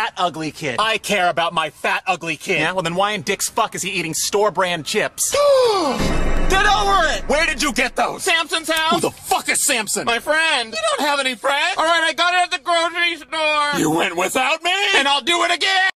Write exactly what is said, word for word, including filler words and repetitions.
fat, ugly kid. I care about my fat, ugly kid. Yeah, well then why in Dick's fuck is he eating store-brand chips? Get over it! Where did you get those? Samson's house? Who the fuck is Samson? My friend. You don't have any friends? All right, I got it at the grocery store. You went without me? And I'll do it again!